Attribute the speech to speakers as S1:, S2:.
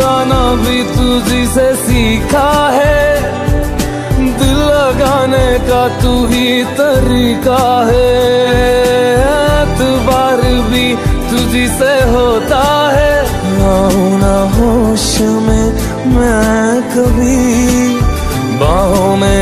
S1: लगाना भी तुझी से सीखा है, दिल लगाने का तू ही तरीका है। एतबार भी तुझी से होता है, आऊं ना होश में मैं कभी, बाहों में